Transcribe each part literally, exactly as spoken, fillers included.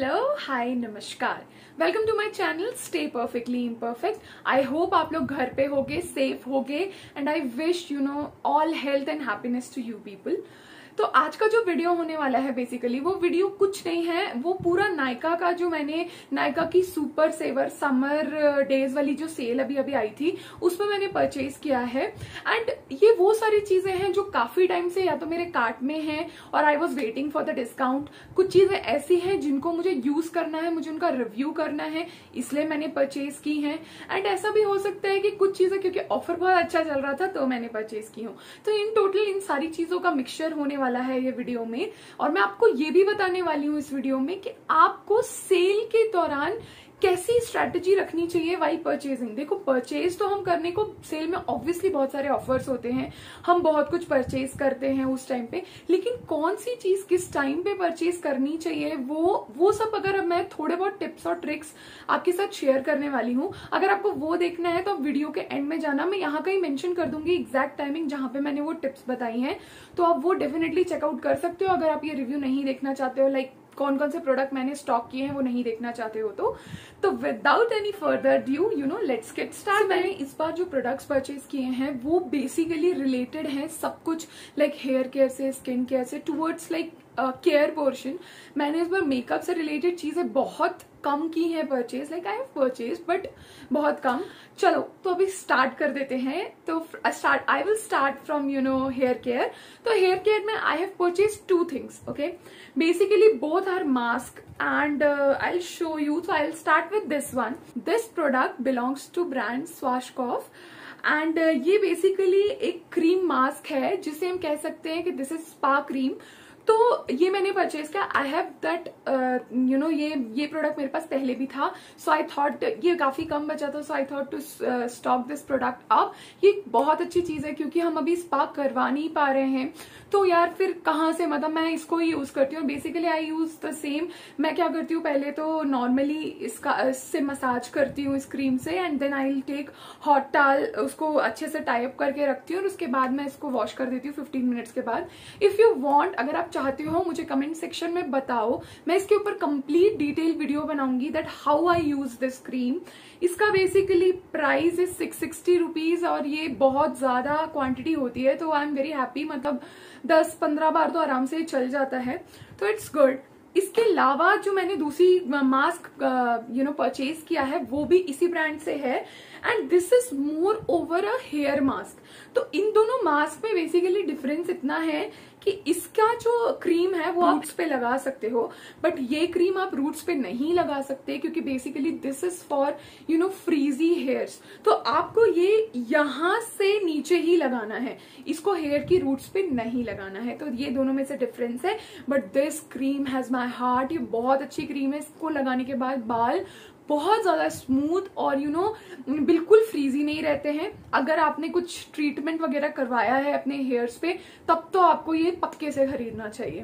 Hello hi नमस्कार, welcome to my channel stay perfectly imperfect. I hope आप लोग घर पे होगे, सेफ होगे and I wish you know all health and happiness to you people. तो आज का जो वीडियो होने वाला है बेसिकली वो वीडियो कुछ नहीं है, वो पूरा नायका का जो मैंने नायका की सुपर सेवर समर डेज वाली जो सेल अभी अभी आई थी उसमें मैंने परचेज किया है। एंड ये वो सारी चीजें हैं जो काफी टाइम से या तो मेरे कार्ट में हैं और I was waiting for the discount. कुछ चीजें ऐसी हैं जिनको मुझे यूज करना है, मुझे उनका रिव्यू करना है, इसलिए मैंने परचेज की है। एंड ऐसा भी हो सकता है कि कुछ चीजें क्योंकि ऑफर बहुत अच्छा चल रहा था तो मैंने परचेज की हूँ। तो इन टोटल इन सारी चीजों का मिक्सचर होने वाला है ये वीडियो में। और मैं आपको ये भी बताने वाली हूँ इस वीडियो में कि आपको सेल के दौरान कैसी स्ट्रैटेजी रखनी चाहिए वाई परचेजिंग। देखो, परचेज तो हम करने को सेल में ऑब्वियसली बहुत सारे ऑफर्स होते हैं, हम बहुत कुछ परचेज करते हैं उस टाइम पे, लेकिन कौन सी चीज किस टाइम पे परचेज करनी चाहिए वो वो सब अगर अब मैं थोड़े बहुत टिप्स और ट्रिक्स आपके साथ शेयर करने वाली हूँ। अगर आपको वो देखना है तो वीडियो के एंड में जाना, मैं यहाँ कहीं मेंशन कर दूंगी एग्जैक्ट टाइमिंग जहां पे मैंने वो टिप्स बताई हैं, तो आप वो डेफिनेटली चेकआउट कर सकते हो। अगर आप ये रिव्यू नहीं देखना चाहते हो, लाइक कौन कौन से प्रोडक्ट मैंने स्टॉक किए हैं वो नहीं देखना चाहते हो तो तो without any further due you know let's get start. मैंने इस बार जो प्रोडक्ट्स परचेज किए हैं वो बेसिकली रिलेटेड हैं सब कुछ, लाइक हेयर केयर से स्किन केयर से टूवर्ड्स लाइक केयर पोर्शन। मैंने इस बार मेकअप से रिलेटेड चीजें बहुत कम की हैं purchase, like I have purchase but बहुत कम। चलो तो अभी स्टार्ट कर देते हैं। तो start I will start from you know hair care. तो हेयर केयर में I have purchase two things, okay, basically both are mask and uh, I'll show you. So I'll start with this one. This product belongs to brand Swashkov and uh, ये basically एक cream mask है जिसे हम कह सकते हैं कि this is spa cream. तो ये मैंने परचेज किया। I have that you know ये ये प्रोडक्ट मेरे पास पहले भी था, सो आई थॉट ये काफी कम बचा था, so I thought to stock this product. अब ये बहुत अच्छी चीज है क्योंकि हम अभी स्पा करवा नहीं पा रहे हैं तो यार फिर कहाँ से, मतलब मैं इसको ही यूज करती हूँ। Basically I use the same. मैं क्या करती हूँ, पहले तो नॉर्मली इसका इससे मसाज करती हूँ इस क्रीम से and then I will take hot towel, उसको अच्छे से टाई अप करके रखती हूँ और उसके बाद मैं इसको वॉश कर देती हूँ फिफ्टीन मिनट्स के बाद। इफ यू वांट, अगर आप चाहते हो मुझे कमेंट सेक्शन में बताओ, मैं इसके ऊपर कंप्लीट डिटेल वीडियो बनाऊंगी that how I use this cream. इसका basically price is six sixty rupees और ये बहुत ज्यादा क्वांटिटी होती है तो आई एम वेरी हैप्पी, मतलब दस पंद्रह बार तो आराम से चल जाता है, तो इट्स गुड। इसके अलावा जो मैंने दूसरी मास्क यू नो परचेज किया है वो भी इसी ब्रांड से है and this is more over a hair mask. तो इन दोनों मास्क में बेसिकली डिफरेंस इतना है कि इसका जो क्रीम है वो आप रूट्स पे लगा सकते हो बट ये क्रीम आप रूट्स पे नहीं लगा सकते क्योंकि basically this is for you know frizzy hairs. तो आपको ये यहाँ से नीचे ही लगाना है, इसको हेयर की रूट्स पे नहीं लगाना है। तो ये दोनों में से डिफरेंस है but this cream has my heart. ये बहुत अच्छी क्रीम है, इसको लगाने के बाद बाल बहुत ज्यादा स्मूथ और यू you नो know, बिल्कुल फ्रीजी नहीं रहते हैं। अगर आपने कुछ ट्रीटमेंट वगैरह करवाया है अपने हेयर्स पे तब तो आपको ये पक्के से खरीदना चाहिए।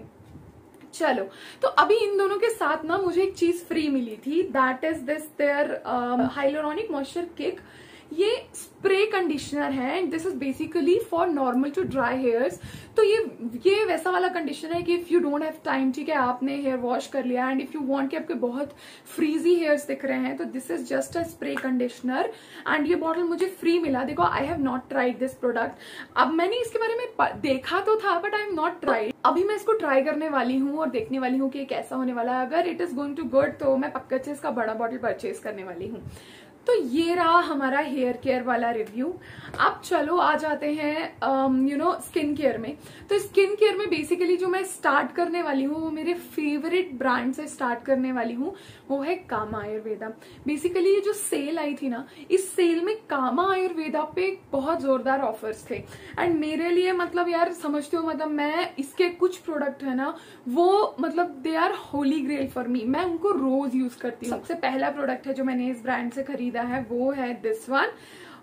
चलो, तो अभी इन दोनों के साथ ना मुझे एक चीज फ्री मिली थी, that is this their hyaluronic moisture kick. ये स्प्रे कंडीशनर है and this is basically for normal to dry hairs. तो ये ये वैसा वाला कंडीशनर है कि if you don't have time, ठीक है, आपने हेयर वॉश कर लिया एंड इफ यू वांट कि आपके बहुत फ्रीजी हेयर्स दिख रहे हैं तो this is just a spray conditioner and ये बॉटल मुझे फ्री मिला। देखो, I have not tried this product. अब मैंने इसके बारे में देखा तो था but I have not tried. अभी मैं इसको ट्राई करने वाली हूँ और देखने वाली हूँ कि कैसा होने वाला है। अगर it is going to good तो मैं पक्का से इसका बड़ा बॉटल परचेज करने वाली हूँ। तो ये रहा हमारा हेयर केयर वाला रिव्यू। अब चलो आ जाते हैं यू नो स्किन केयर में। तो स्किन केयर में बेसिकली जो मैं स्टार्ट करने वाली हूँ वो मेरे फेवरेट ब्रांड से स्टार्ट करने वाली हूँ, वो है कामा आयुर्वेदा। बेसिकली ये जो सेल आई थी ना, इस सेल में कामा आयुर्वेदा पे बहुत जोरदार ऑफर्स थे एंड मेरे लिए मतलब यार समझते हो, मतलब मैं इसके कुछ प्रोडक्ट है ना वो मतलब they are holy grail for me, मैं उनको रोज यूज करती हूँ। सबसे पहला प्रोडक्ट है जो मैंने इस ब्रांड से खरीदा है वो है this one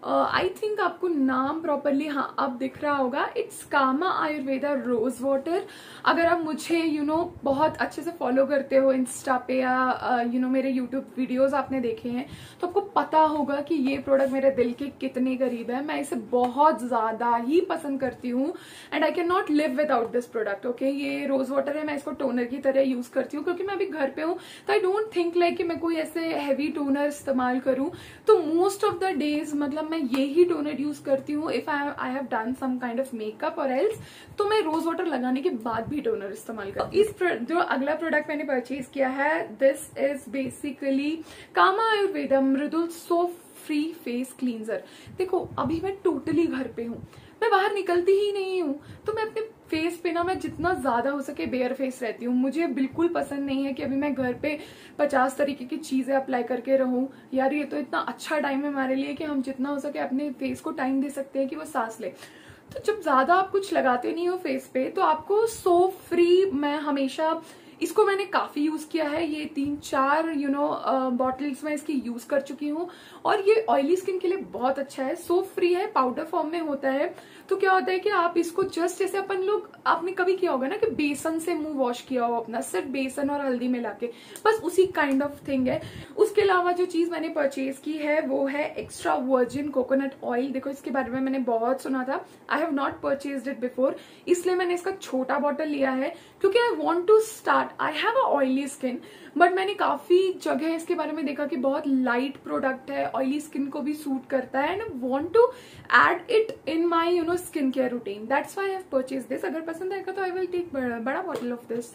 I uh, think आपको नाम प्रॉपरली हाँ अब दिख रहा होगा, it's Kama Ayurveda rose water. अगर आप मुझे यू you नो know, बहुत अच्छे से फॉलो करते हो इंस्टा पे या you uh, know you know, मेरे यूट्यूब वीडियोस आपने देखे हैं तो आपको पता होगा कि ये प्रोडक्ट मेरे दिल के कितने करीब है। मैं इसे बहुत ज्यादा ही पसंद करती हूँ and I can not live without this product. Okay, ये रोज वाटर है, मैं इसको टोनर की तरह यूज करती हूँ क्योंकि मैं अभी घर पे हूँ, तो आई डोंट थिंक लाइक कि मैं कोई ऐसे हैवी टोनर इस्तेमाल करूँ। तो मोस्ट ऑफ द डेज मतलब मैं ये ही टोनर यूज करती हूँ if I I have done some kind of makeup और एल्स, तो मैं रोज वाटर लगाने के बाद भी टोनर इस्तेमाल करती हूँ। इस जो अगला प्रोडक्ट मैंने परचेज किया है, this is basically Kama Ayurveda Mridul soap free face cleanser. देखो अभी मैं टोटली घर पे हूँ, मैं बाहर निकलती ही नहीं हूँ, तो मैं अपने फेस पे ना मैं जितना ज्यादा हो सके बेयर फेस रहती हूँ। मुझे बिल्कुल पसंद नहीं है कि अभी मैं घर पे पचास तरीके की चीजें अप्लाई करके रहूं। यार ये तो इतना अच्छा टाइम है हमारे लिए कि हम जितना हो सके अपने फेस को टाइम दे सकते हैं कि वो सांस ले। तो जब ज्यादा आप कुछ लगाते नहीं हो फेस पे तो आपको सोप फ्री, मैं हमेशा इसको मैंने काफी यूज किया है, ये तीन चार यू नो बॉटल्स में इसकी यूज कर चुकी हूँ और ये ऑयली स्किन के लिए बहुत अच्छा है। सोप फ्री है, पाउडर फॉर्म में होता है। तो क्या होता है कि आप इसको जस्ट जैसे अपन लोग, आपने कभी किया होगा ना कि बेसन से मुंह वॉश किया हो अपना, सिर्फ बेसन और हल्दी मिला के, बस उसी काइंड ऑफ थिंग है। उसके अलावा जो चीज मैंने परचेज की है वो है एक्स्ट्रा वर्जिन कोकोनट ऑयल। देखो इसके बारे में मैंने बहुत सुना था, I have not purchased it before, इसलिए मैंने इसका छोटा बॉटल लिया है क्योंकि I want to start, I have a oily skin बट मैंने काफी जगह इसके बारे में देखा कि बहुत लाइट प्रोडक्ट है, ऑयली स्किन को भी सूट करता है and I want to add it in my you know skin care routine, that's why I have purchased this. अगर पसंद आएगा तो आई विल टेक बड़ा bottle of this.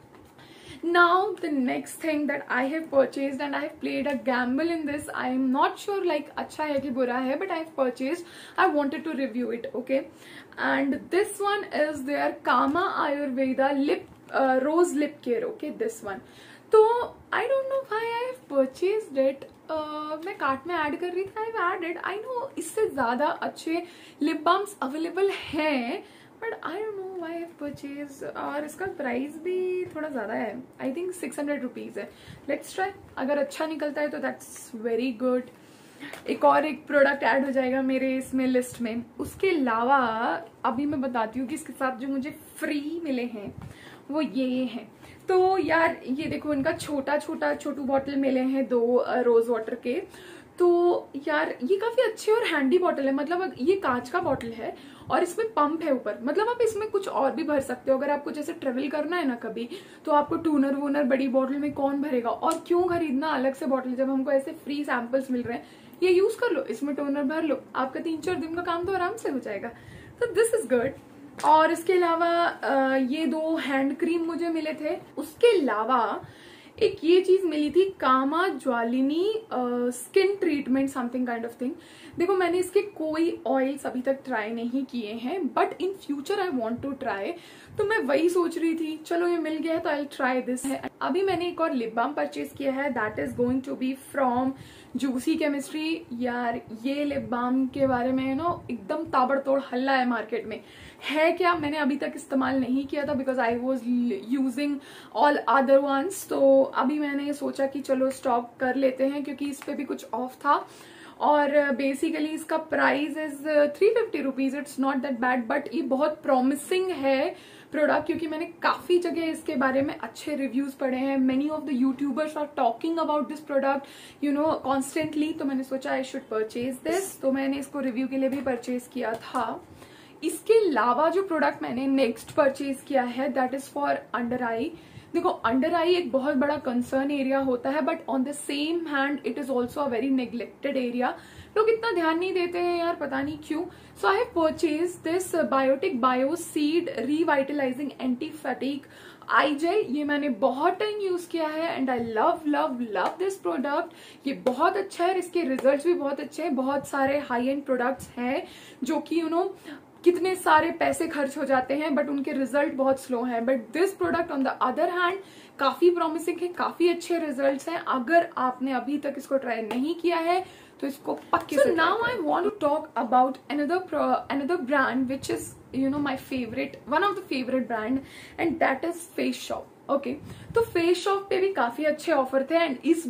Now the next thing that I have purchased and I have played a gamble in this, I am not sure like अच्छा है कि बुरा है, but I have purchased, I wanted to review it, okay? And this one is their Kama Ayurveda lip uh, rose lip care, okay? This one. तो I don't know why I have purchased it. uh, मैं cart में add कर रही थी, I have added. I know इससे ज्यादा अच्छे lip balms available हैं but I don't know why I have purchase, और इसका प्राइस भी थोड़ा ज्यादा है, I think six hundred rupees है। लेट्स ट्राई, अगर अच्छा निकलता है तो दैट्स वेरी गुड। एक और एक प्रोडक्ट ऐड हो जाएगा मेरे इसमें लिस्ट में। उसके अलावा अभी मैं बताती हूँ कि इसके साथ जो मुझे फ्री मिले हैं वो ये हैं। तो यार ये देखो, इनका छोटा छोटा छोटू बॉटल मिले हैं दो रोज वाटर के। तो यार ये काफी अच्छे और हैंडी बॉटल है, मतलब ये कांच का बॉटल है और इसमें पंप है ऊपर, मतलब आप इसमें कुछ और भी भर सकते हो। अगर आपको जैसे ट्रेवल करना है ना कभी, तो आपको टूनर वूनर बड़ी बॉटल में कौन भरेगा, और क्यों खरीदना अलग से बॉटल जब हमको ऐसे फ्री सैंपल्स मिल रहे हैं। ये यूज कर लो, इसमें टोनर भर लो, आपका तीन चार दिन का काम तो आराम से हो जाएगा। तो दिस इज गुड। और इसके अलावा ये दो हैंड क्रीम मुझे मिले थे। उसके अलावा एक ये चीज मिली थी, Kama Jwalini skin treatment something kind of thing. देखो मैंने इसके कोई ऑयल्स अभी तक ट्राई नहीं किए हैं but in future I want to try, तो मैं वही सोच रही थी चलो ये मिल गया है तो आई ट्राई दिस है। अभी मैंने एक और लिप बाम परचेज किया है, that is going to be from Juicy Chemistry. यार ये लिप बाम के बारे में नो एकदम ताबड़तोड़ हल्ला है मार्केट में, है क्या मैंने अभी तक इस्तेमाल नहीं किया था because I was using all other ones. तो अभी मैंने सोचा कि चलो स्टॉक कर लेते हैं क्योंकि इस पे भी कुछ ऑफ था और बेसिकली इसका price is three fifty rupees. It's not that bad but ये बहुत प्रॉमिसिंग है प्रोडक्ट क्योंकि मैंने काफी जगह इसके बारे में अच्छे रिव्यूज पढ़े हैं। Many of the YouTubers are talking about this product you know constantly, तो मैंने सोचा आई शुड परचेज दिस, तो मैंने इसको रिव्यू के लिए भी परचेज किया था। इसके अलावा जो प्रोडक्ट मैंने नेक्स्ट परचेज किया है that is for under eye. देखो अंडर आई एक बहुत बड़ा कंसर्न एरिया होता है but on the same hand it is also a very neglected area. लोग इतना ध्यान नहीं देते हैं यार, पता नहीं क्यों। So I have purchase this Biotique bio seed revitalizing anti fatigue eye gel. ये मैंने बहुत टाइम यूज किया है and I love love love this product. ये बहुत अच्छा है, इसके रिजल्ट्स भी बहुत अच्छे हैं। बहुत सारे हाई एंड प्रोडक्ट्स हैं जो कि यू नो कितने सारे पैसे खर्च हो जाते हैं बट उनके रिजल्ट बहुत स्लो हैं, but this product on the other hand काफी प्रॉमिसिंग है, काफी अच्छे रिजल्ट्स हैं। अगर आपने अभी तक इसको ट्राई नहीं किया है तो इसको पक्के से। Now I want to talk about another another brand which is you know my favourite, one of the favourite brand and that is Face Shop. Okay okay. तो फेस शॉप पे भी काफी अच्छे ऑफर थे एंड इस बार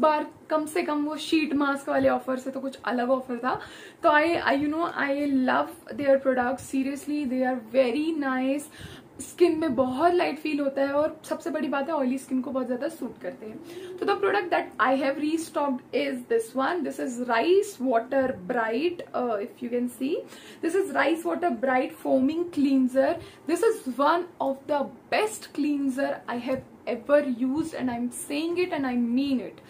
कम से कम वो sheet mask वाले ऑफर से तो कुछ अलग ऑफर था। तो I I you know I love their product, seriously they are very nice. Skin में बहुत लाइट फील होता है और सबसे बड़ी बात है ऑयली स्किन को बहुत ज्यादा सूट करते हैं। तो the product that I have restocked is this one. This is rice water bright, if you can see, this is rice water bright foaming cleanser. This is one of the best cleanser I have ever used and I am saying it and I mean it.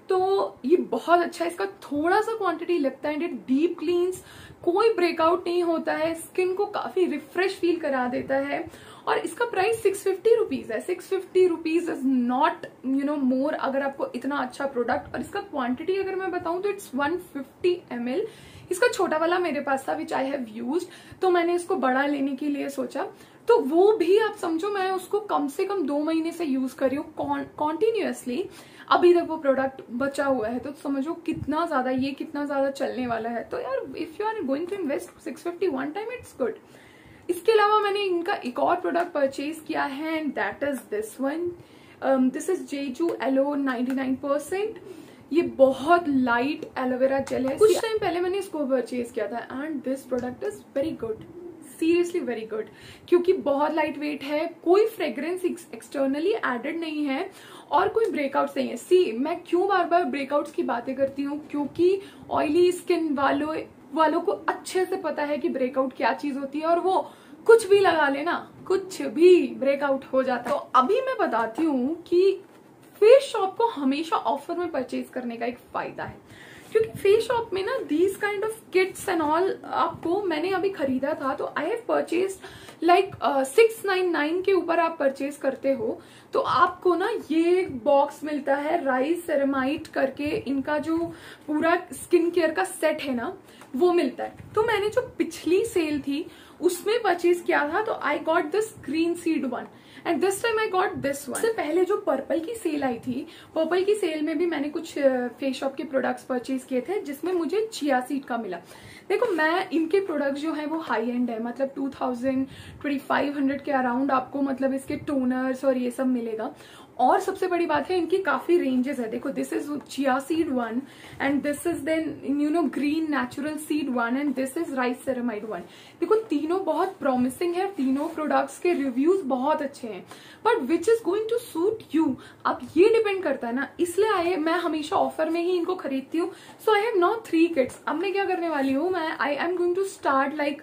तो ये बहुत अच्छा है, इसका थोड़ा सा quantity लगता है एंड इट डीप क्लींस, कोई ब्रेकआउट नहीं होता है, स्किन को काफी रिफ्रेश फील करा देता है। और इसका प्राइस सिक्स फिफ्टी रुपीज है। Six fifty rupees is not you know more अगर आपको इतना अच्छा प्रोडक्ट। और इसका क्वांटिटी अगर मैं बताऊं तो it's one fifty M L. इसका छोटा वाला मेरे पास था विच आई हैव यूज्ड, तो मैंने इसको बड़ा लेने के लिए सोचा। तो वो भी आप समझो मैं उसको कम से कम दो महीने से यूज कर रही हूँ कॉन्टिन्यूअसली, अभी तक वो प्रोडक्ट बचा हुआ है। तो समझो कितना ज्यादा ये कितना ज्यादा चलने वाला है। तो यार if you are going to invest six fifty one time it's good. इसके अलावा मैंने इनका एक और प्रोडक्ट परचेज किया है and that is this one. This is Jeju aloe ninety nine percent. ये बहुत लाइट एलोवेरा जेल है। कुछ टाइम पहले मैंने इसको परचेज किया था and this product is very good, seriously very good, क्योंकि बहुत लाइट वेट है, कोई फ्रेग्रेंस एक्सटर्नली एडेड नहीं है और कोई ब्रेकआउट्स नहीं है। सी मैं क्यों बार बार ब्रेकआउट्स की बातें करती हूँ, क्योंकि ऑयली स्किन वालों वालों को अच्छे से पता है कि ब्रेकआउट क्या चीज होती है और वो कुछ भी लगा लेना, कुछ भी ब्रेकआउट हो जाता है। तो अभी मैं बताती हूँ कि फेस शॉप को हमेशा ऑफर में परचेज करने का एक फायदा है, क्योंकि फेस शॉप में ना these kind of kits and all आपको, मैंने अभी खरीदा था तो I have purchase like six nine nine के ऊपर आप परचेज करते हो तो आपको ना ये बॉक्स मिलता है राइस सेरेमाइट करके, इनका जो पूरा स्किन केयर का सेट है ना वो मिलता है। तो मैंने जो पिछली सेल थी उसमें परचेज किया था तो I got this green seed one and this time I got this one. इससे पहले जो पर्पल की सेल आई थी, पर्पल की सेल में भी मैंने कुछ फेस शॉप के प्रोडक्ट्स परचेज किए थे जिसमें मुझे चिया सीड का मिला। देखो मैं इनके प्रोडक्ट्स जो है वो हाई एंड है, मतलब two thousand twenty five hundred के अराउंड आपको मतलब इसके टोनर्स और ये सब मिलेगा। और सबसे बड़ी बात है इनकी काफी रेंजेस है। देखो this is chia seed one and this is then you know green natural seed one and this is rice ceramide one. देखो तीनों बहुत प्रॉमिसिंग है, तीनों प्रोडक्ट्स के रिव्यूज बहुत अच्छे हैं, but which is going to suit you अब ये डिपेंड करता है ना। इसलिए आए मैं हमेशा ऑफर में ही इनको खरीदती हूँ। So I have not three kits. अब मैं क्या करने वाली हूँ, मैं I am going to start like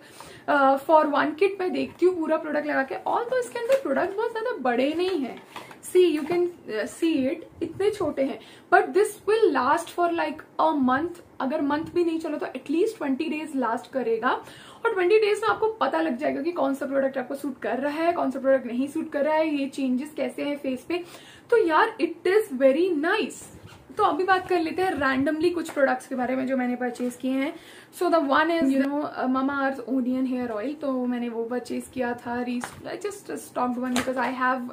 for one kit मैं देखती हूँ पूरा प्रोडक्ट लगा के। और तो इसके अंदर प्रोडक्ट बहुत ज्यादा बड़े नहीं है, see you can see it, इतने छोटे हैं, but this will last for like a month. अगर मंथ भी नहीं चलो तो एटलीस्ट ट्वेंटी डेज लास्ट करेगा और ट्वेंटी डेज में आपको पता लग जाएगा कि कौन सा प्रोडक्ट आपको सूट कर रहा है, कौन सा प्रोडक्ट नहीं सूट कर रहा है, ये चेंजेस कैसे हैं फेस पे। तो यार इट इज वेरी नाइस। तो अभी बात कर लेते हैं रैंडमली कुछ प्रोडक्ट्स के बारे में जो मैंने परचेज किए हैं। So the one is you know Mamaearth onion hair oil, तो मैंने वो परचेज किया था। I just stocked one because I have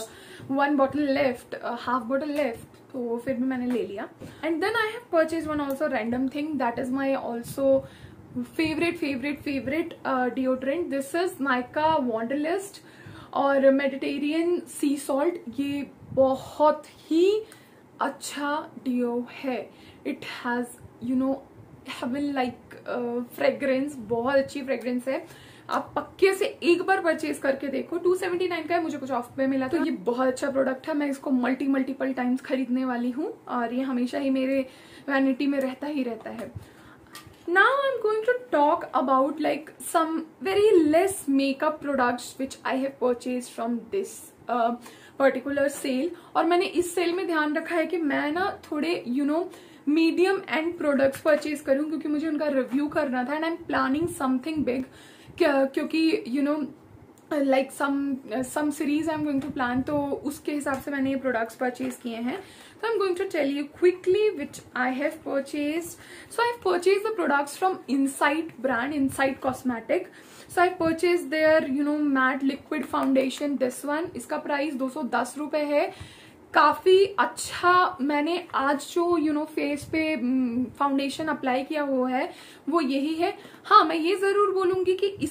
one bottle left, half bottle left, तो फिर भी मैंने ले लिया। And then I have purchase one also random thing that is my also favourite favourite favourite deodorant. This is Nykaa wonderlust और Mediterranean सी salt. ये बहुत ही अच्छा डिओ है। It has you know heaven like fragrance, बहुत अच्छी फ्रेग्रेंस है। आप पक्के से एक बार परचेज करके देखो। टू सेवेंटी नाइन का है, मुझे कुछ ऑफ पे मिला था। तो ये बहुत अच्छा प्रोडक्ट है, मैं इसको मल्टी मल्टीपल टाइम्स खरीदने वाली हूँ और ये हमेशा ही मेरे वैनिटी में रहता ही रहता है। Now I'm going to talk about like some very less makeup products which I have purchased from this uh, particular sale। और मैंने इस सेल में ध्यान रखा है कि मैं ना थोड़े you know medium and products purchase करूं क्योंकि मुझे उनका रिव्यू करना था and I am planning something big, क्योंकि you know like some some series I am going to plan, तो उसके हिसाब से मैंने ये प्रोडक्ट्स परचेज किए हैं। So I'm going to tell you quickly which I have purchased. So I've purchased the products from Insight brand, Insight Cosmetic. So I've purchased their you know matte liquid foundation. This one, इसका price दो सौ दस रुपए है। काफी अच्छा, मैंने आज जो यू नो फेस पे फाउंडेशन अप्लाई किया हुआ है वो यही है। हाँ मैं ये जरूर बोलूंगी कि इससे कुछ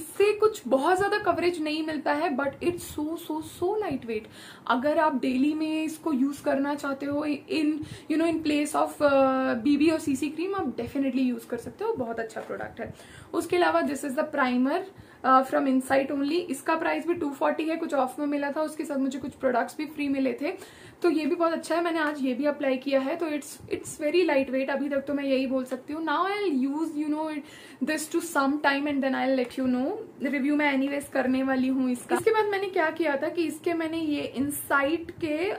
कुछ बहुत ज्यादा कवरेज नहीं मिलता है, but it's so so so light weight. अगर आप डेली में इसको यूज करना चाहते हो in you know in place of BB और सीसी क्रीम, आप डेफिनेटली यूज कर सकते हो, बहुत अच्छा प्रोडक्ट है। उसके अलावा this is the primer from Insight only. इसका प्राइस भी टू फोर्टी है, कुछ ऑफ में मिला था, उसके साथ मुझे कुछ प्रोडक्ट्स भी फ्री मिले थे, तो ये भी बहुत अच्छा है। मैंने आज ये भी अप्लाई किया है, तो it's it's very light weight. अभी तक तो मैं यही बोल सकती हूँ। Now I will use you know this to some time and then I will let you know. Review मैं एनीवेज करने वाली हूँ इसका। इसके बाद मैंने क्या किया था कि इसके मैंने ये इनसाइट के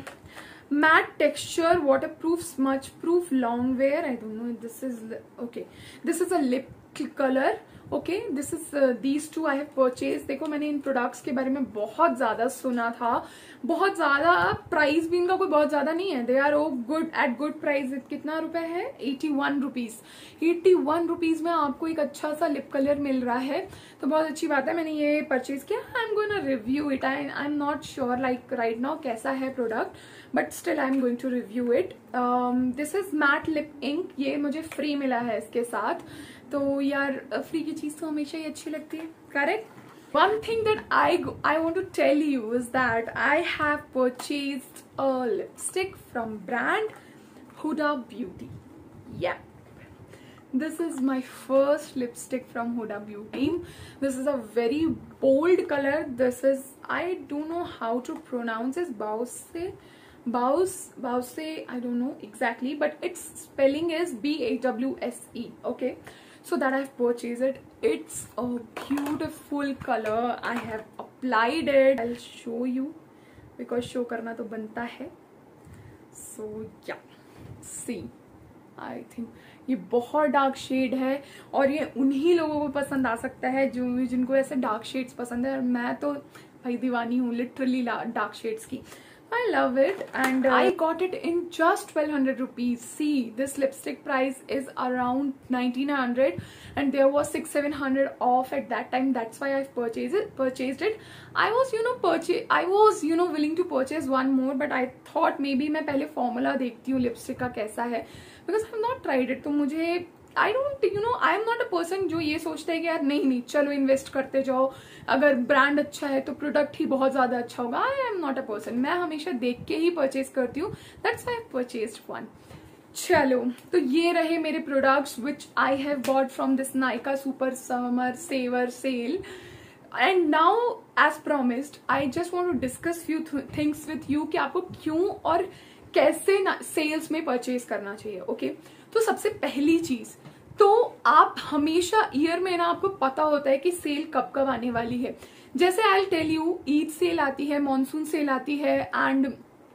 matte texture water proof smudge proof long wear, I don't know this is okay, this is a lip colour. Okay, this is these two I have purchase. देखो मैंने इन प्रोडक्ट्स के बारे में बहुत ज्यादा सुना था, बहुत ज्यादा, प्राइस भी इनका कोई बहुत ज्यादा नहीं है, they are of good at good price. कितना रुपए है? Eighty one rupees. Eighty one rupees में आपको एक अच्छा सा लिप कलर मिल रहा है, तो बहुत अच्छी बात है। मैंने ये परचेज किया। I am going to review it. I I am not sure like right now कैसा है product, but still I am going to review it. This is matte lip ink. ये मुझे फ्री मिला है इसके साथ, तो यार फ्री की चीज तो हमेशा ही अच्छी लगती है, correct? One thing that I I want to tell you is that I have purchased a lipstick from brand Huda Beauty. Yeah, this is my first lipstick from Huda Beauty. This is a very bold color. This is, I don't know how to pronounce this. Bause, Bause, Bause. I don't know exactly, but its spelling is B A W S E. Okay. So that I have purchased it. It's a beautiful color. I have applied it. I'll show you because show करना तो बनता है. So yeah, see, I think ये बहुत dark shade है और ये उन्हीं लोगों को पसंद आ सकता है जो जिनको ऐसे डार्क शेड्स पसंद है, और मैं तो भाई दीवानी हूँ लिटरली डार्क शेड्स की. I love it and uh, I got it in just twelve hundred rupees. See, this lipstick price is around nineteen hundred and there was six seven hundred off at that time. That's why I've purchased it. Purchased it. I was you know purchase. I was you know willing to purchase one more, but I thought maybe मैं पहले formula देखती हूँ lipstick का कैसा है, because I have not tried it. तो मुझे I don't you know I am not a person जो ये सोचता है कि यार नहीं नहीं चलो इन्वेस्ट करते जाओ, अगर ब्रांड अच्छा है तो प्रोडक्ट ही बहुत ज्यादा अच्छा होगा. I am not a person. मैं हमेशा देख के ही परचेज करती हूँ. That's why I purchased one. चलो, तो ये रहे मेरे products which I have bought from this Nykaa super summer saver sale. And now as promised I just want to discuss few things with you कि आपको क्यों और कैसे सेल्स में परचेज करना चाहिए. Okay okay? तो सबसे पहली चीज तो आप हमेशा ईयर में ना आपको पता होता है कि सेल कब कब आने वाली है. जैसे I will tell you, Eid sale आती है, मॉनसून सेल आती है, and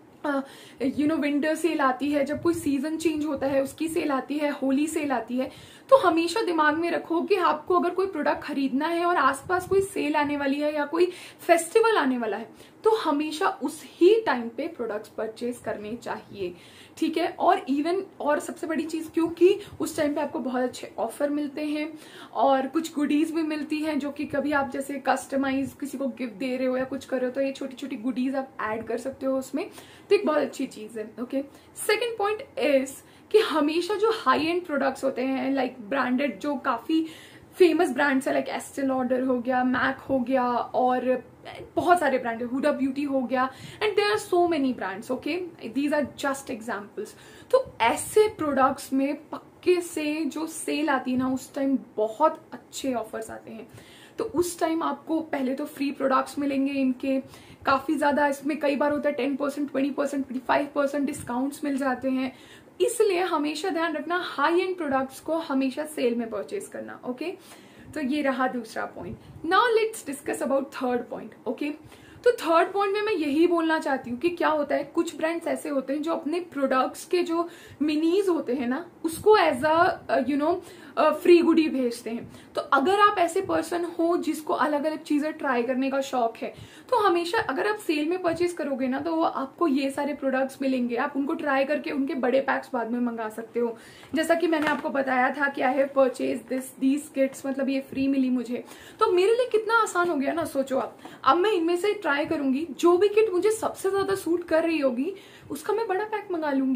you know winter sale आती है. जब कोई सीजन चेंज होता है उसकी सेल आती है, होली सेल आती है. तो हमेशा दिमाग में रखो कि आपको अगर कोई प्रोडक्ट खरीदना है और आसपास कोई सेल आने वाली है या कोई फेस्टिवल आने वाला है, तो हमेशा उस ही टाइम पे प्रोडक्ट्स परचेज करने चाहिए. ठीक है? और इवन और सबसे बड़ी चीज, क्योंकि उस टाइम पे आपको बहुत अच्छे ऑफर मिलते हैं और कुछ गुडीज भी मिलती हैं, जो कि कभी आप जैसे कस्टमाइज किसी को गिफ्ट दे रहे हो या कुछ कर रहे हो, तो ये छोटी छोटी गुडीज आप ऐड कर सकते हो उसमें. तो एक बहुत अच्छी चीज है. ओके, सेकेंड पॉइंट इज कि हमेशा जो हाई एंड प्रोडक्ट्स होते हैं, लाइक ब्रांडेड जो काफी फेमस ब्रांड्स है, लाइक एस्टे लॉडर हो गया, मैक हो गया, और बहुत सारे ब्रांड है, हुडा ब्यूटी हो गया, and there are so many brands. Okay, these are just examples. तो ऐसे प्रोडक्ट्स में पक्के से जो सेल आती है ना, उस टाइम बहुत अच्छे ऑफर्स आते हैं. तो उस टाइम आपको पहले तो फ्री प्रोडक्ट्स मिलेंगे इनके काफी ज्यादा. इसमें कई बार होता है ten percent twenty percent twenty five percent discounts मिल जाते हैं. इसलिए हमेशा ध्यान रखना हाई एंड प्रोडक्ट्स को हमेशा सेल में परचेज करना. Okay okay? तो ये रहा दूसरा point. Now let's discuss about third point. Okay, तो थर्ड पॉइंट में मैं यही बोलना चाहती हूँ कि क्या होता है, कुछ ब्रांड्स ऐसे होते हैं जो अपने प्रोडक्ट्स के जो मिनीज होते हैं ना, उसको as a you know free goodie भेजते हैं. तो अगर आप ऐसे पर्सन हो जिसको अलग अलग चीजें ट्राई करने का शौक है, तो हमेशा अगर आप सेल में परचेज करोगे ना, तो आपको ये सारे प्रोडक्ट्स मिलेंगे. आप उनको ट्राई करके उनके बड़े पैक्स बाद में मंगा सकते हो. जैसा कि मैंने आपको बताया था कि I have purchase this these kits, मतलब ये फ्री मिली मुझे. तो मेरे लिए कितना आसान हो गया ना. सोचो आप, अब मैं इनमें से ट्राई करूंगी, जो भी किट मुझे सबसे ज्यादा सूट कर रही होगी उसका मैं बड़ा पैक मंगा लूंगी.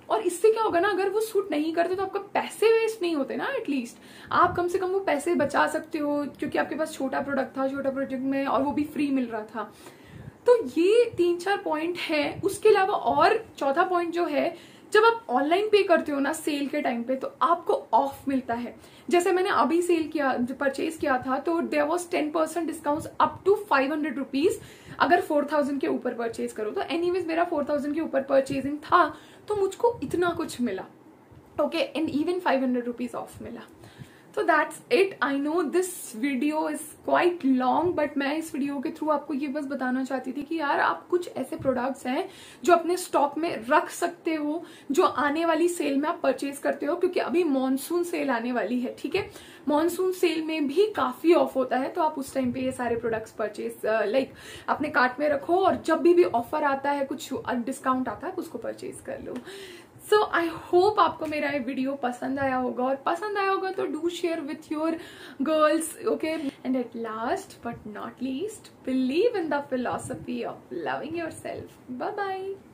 और इससे क्या होगा ना, अगर वो सूट नहीं करते तो आपका पैसे वेस्ट नहीं होते ना, एटलीस्ट आप कम से कम वो पैसे बचा सकते हो, क्योंकि आपके पास छोटा प्रोडक्ट था, छोटा प्रोडक्ट में, और वो भी फ्री मिल रहा था। तो ये तीन चार पॉइंट है। उसके अलावा और चौथा पॉइंट जो है, जब आप ऑनलाइन पे करते हो ना सेल के टाइम पे, तो आपको ऑफ मिलता है। जैसे मैंने अभी सेल किया, परचेज किया था, तो there was ten percent discount up to five hundred rupees अगर फोर थाउजेंड के ऊपर परचेज करो। तो एनीवेज मेरा फोर थाउजेंड के ऊपर परचेजिंग था, तो मुझको इतना कुछ मिला, okay, and even five hundred rupees off मिला। तो that's it. I know this video is quite long, but मैं इस वीडियो के थ्रू आपको ये बस बताना चाहती थी कि यार आप कुछ ऐसे प्रोडक्ट्स हैं जो अपने स्टॉक में रख सकते हो, जो आने वाली सेल में आप परचेज करते हो, क्योंकि अभी मॉनसून सेल आने वाली है, ठीक है। मॉनसून सेल में भी काफी ऑफ होता है, तो आप उस टाइम पे ये सारे प्रोडक्ट्स परचेज लाइक अपने कार्ट में रखो, और जब भी भी ऑफर आता है, कुछ डिस्काउंट आता है, उसको परचेज कर लो। सो आई होप आपको मेरा ये वीडियो पसंद आया होगा, और पसंद आया होगा तो do share with your girls, okay. And at last but not least, believe in the philosophy of loving yourself. Bye bye.